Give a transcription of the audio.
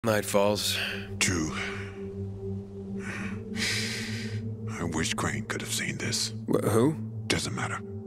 Night falls. True. I wish Crane could have seen this. Who? Doesn't matter.